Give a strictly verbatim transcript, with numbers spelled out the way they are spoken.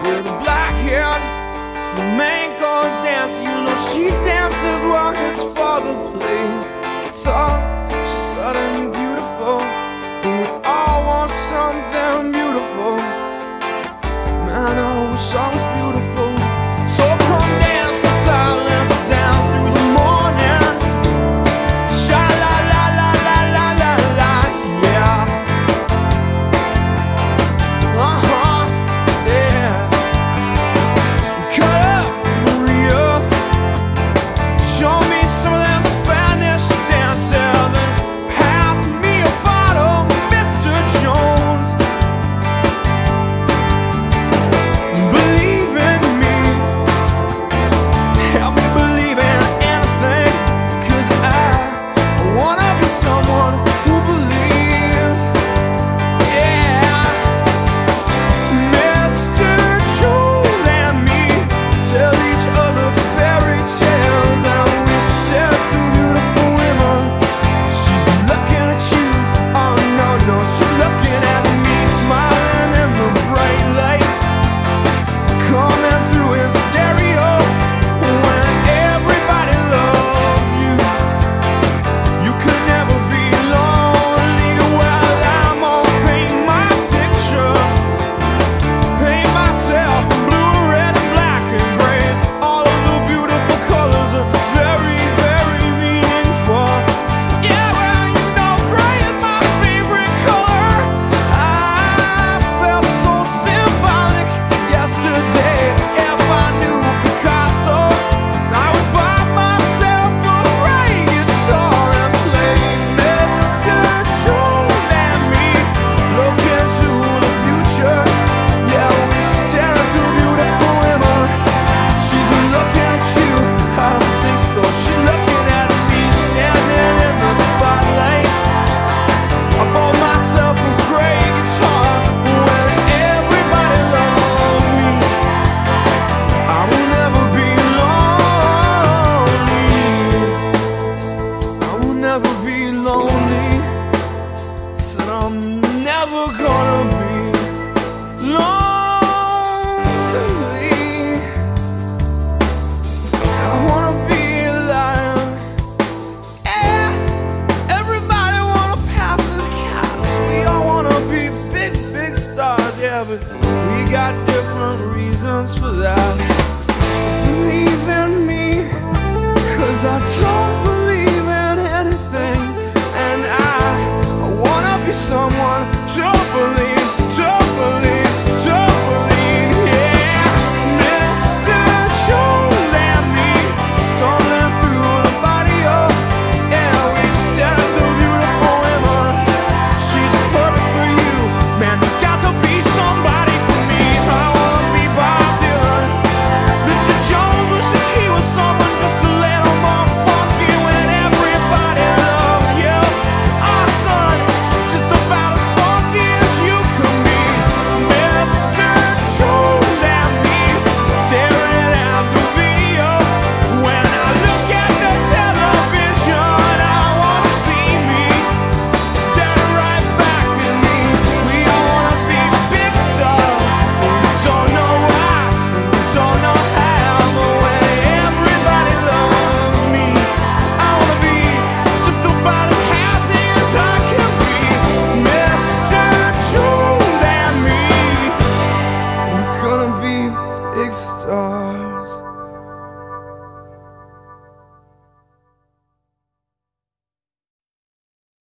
with a black hair, flamenco dancer. You know she dances while his father plays guitar. She's suddenly beautiful, and we all want something beautiful. Man, I wish I was beautiful. So come dance the silence down through the morning. Sha-la-la-la-la-la-la-la, yeah. Uh-huh, yeah. Cut up, Maria. Show me some of them Spanish dances and pass me a bottle, Mister Jones. Believe in me, help me believe in anything, 'cause I wanna be someone who believes. Yeah. Mister Jones and me tell each other fairy tales, and we stare through beautiful women. She's looking at you, oh no, no, she's looking at me, smiling in the bright lights coming through in stereo. When everybody loves you, you could never be lonely. Well, I'm gonna paint my picture, paint myself in blue, red, and black and gray. All of the beautiful colors are very, very meaningful. Yeah, well, you know gray is my favorite color. I felt so symbolic yesterday. If I knew Picasso, I would buy myself a gray guitar and play Mister Jones and me. Look into the future. Yeah, we stare at the beautiful women. She's looking at you, I don't think so. She's looking at me, standing in the spotlight. I bought myself a gray guitar. When everybody loves me, I will never be lonely. I will never be lonely. Said I'm never gonna be lonely. I wanna be alive. Yeah, everybody wanna pass as cats. We all wanna be big, big stars. Yeah, but we got different reasons for that. Believe in me, 'cause I don't believe in anything. And I, I wanna be someone to believe, to believe, to believe. Yeah, Mister Jones and me, stumbling through the barrio. Yeah, we stare at the beautiful women. She's perfect for you. Man, there's got to be somebody for me. I wanna be Bob Dylan. Mister Jones wishes he was someone just a little more funky. When everybody loves you, our son is just about as funky as you can be. Mister Jones and me, staring at the video. When I look at the television, I wanna see me staring right back at me. We all wanna be big stars, but we don't know why, and we don't know how. But when everybody loves me, I wanna be just about as happy as I can be. Mister Jones and me, we're gonna be big stars.